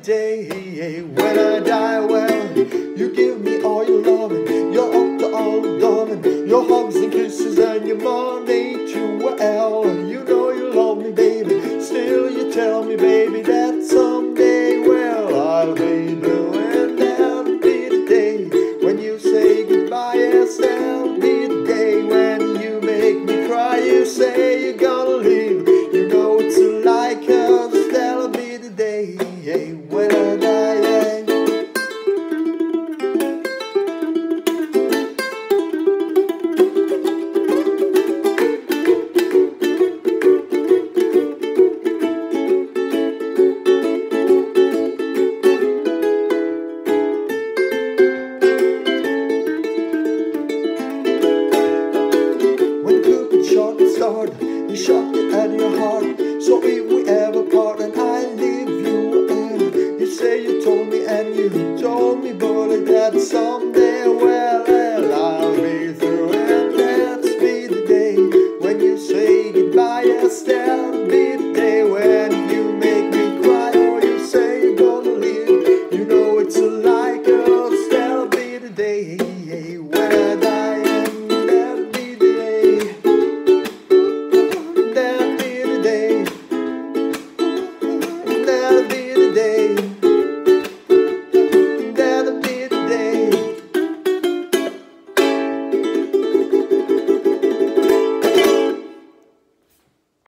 day. When I die, well, you give me all your loving, your up to all loving, your hugs and kisses and your money too. Well, you know you love me, baby. Still you tell me, baby, that